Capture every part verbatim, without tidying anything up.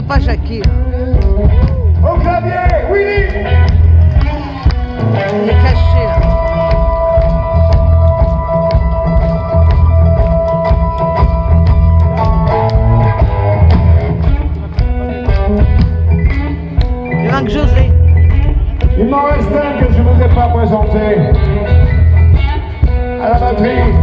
pas Jackie. Au clavier, Willy. Il est caché là. Il manque José. Il m'en reste un que je ne vous ai pas présenté. À la batterie.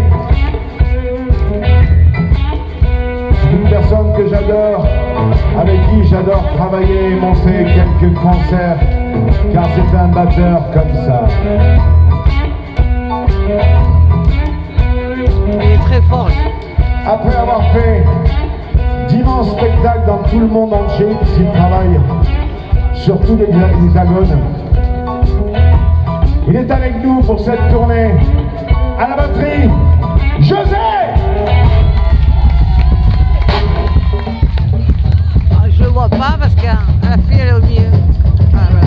Une personne que j'adore, avec qui j'adore travailler et monter quelques concerts, car c'est un batteur comme ça. Il est très fort. Lui. Après avoir fait d'immenses spectacles dans tout le monde entier, puisqu'il travaille sur tous les hexagones, il est avec nous pour cette tournée. À la batterie, José! Ah, je le vois pas parce que la fille elle est au milieu. Ah, voilà.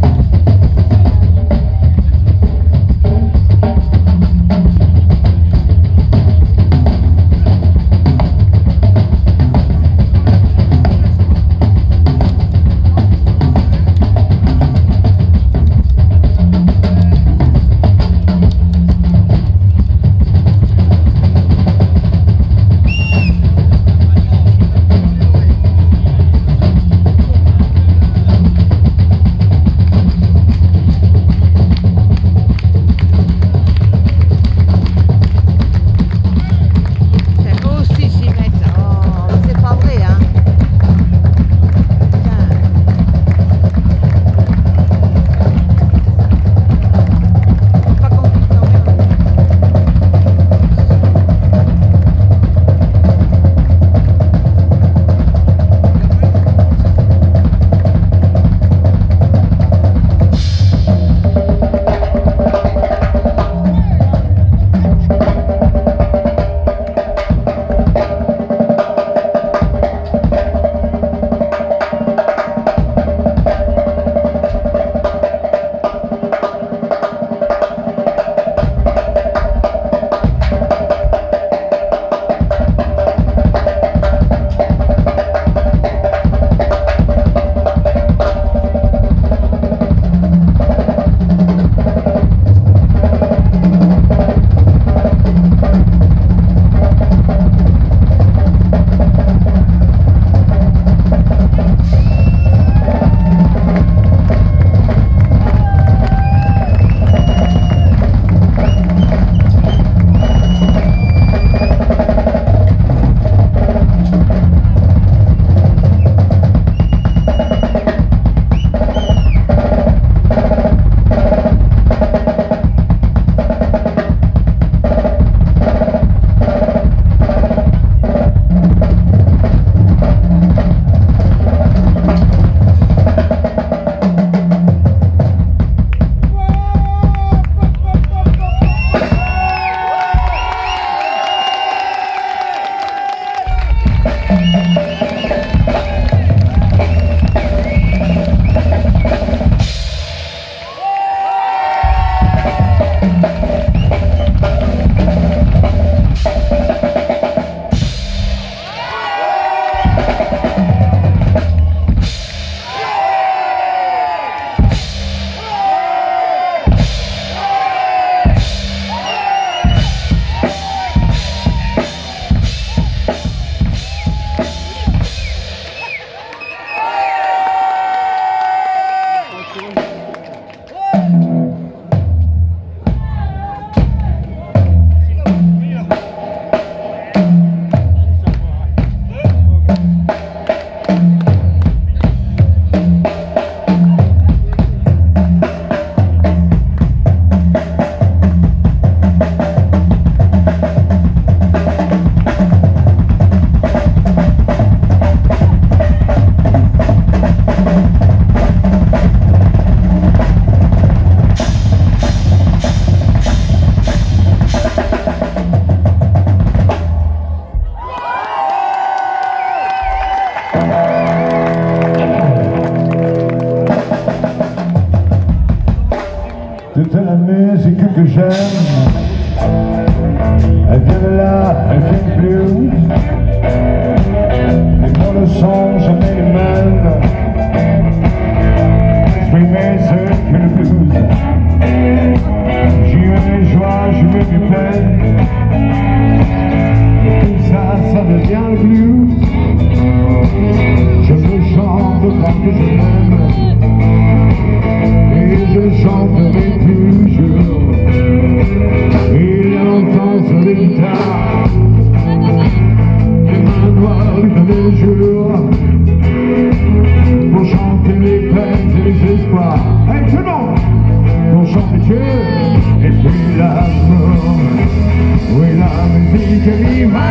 Toute la musique que j'aime, elle vient de là, elle vient plus. Et pour le son, j'en ai les mains. tant que je l'aime, et je chanterai toujours. Il y a longtemps sur les guitares, les mains noires de mes jours, pour chanter les peines et les espoirs. Hey, tout le monde! Pour chanter Dieu et puis l'amour. Oui, la musique vivra,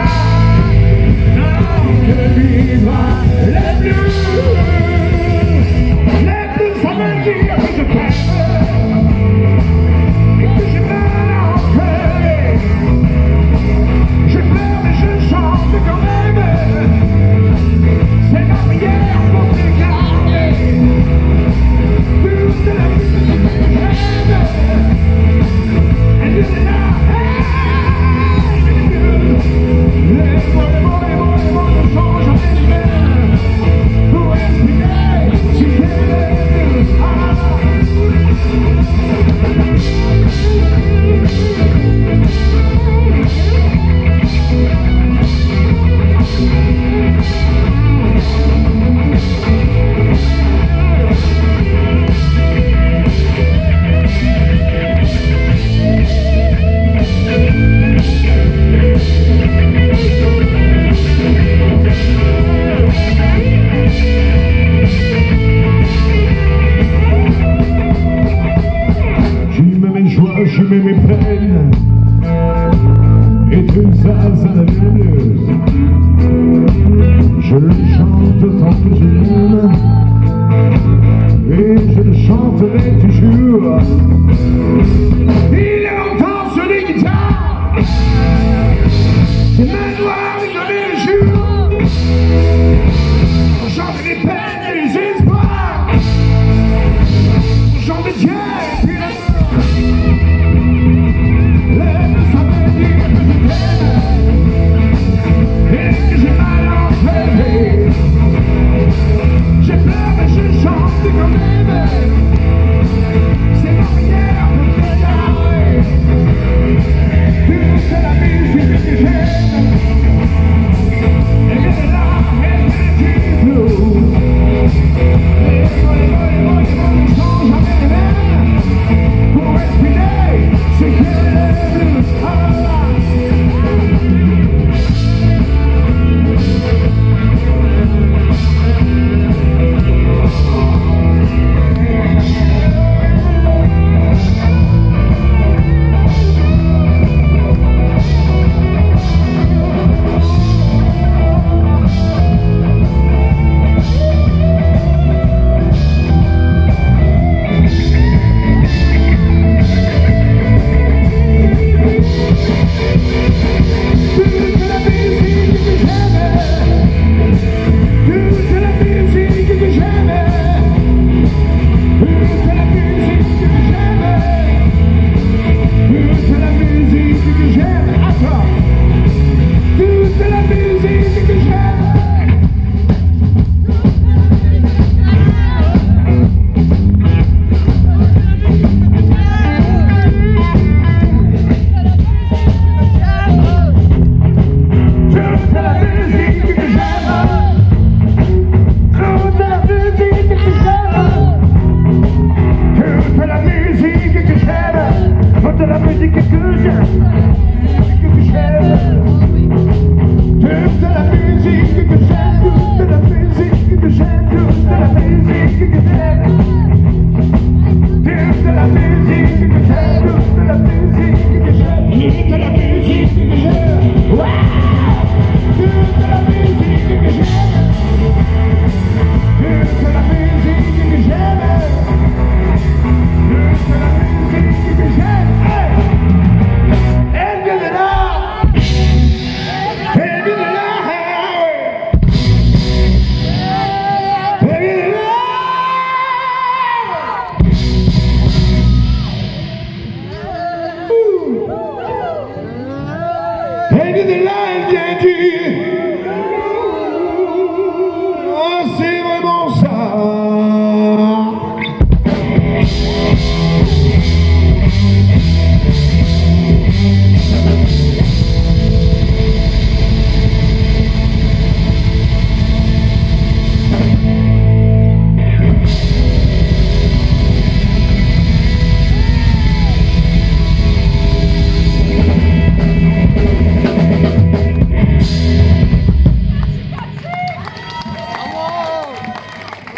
que vivra les blues. Les blues, ça veut dire que je t'aime et que je m'aime encore. Je pleure mais je chante quand même. C'est ma prière pour te garder. Toute la musique que j'aime. Et de là, les mots, les mots, les mots, les mots ne changent en elles-mêmes. Pour expliquer ce qu'elle est. Je mets mes peines et tout ça, ça la lumineuse. Je le chante tant que je l'aime et je le chanterai toujours. Il entend sur les guitares, c'est mains noires, il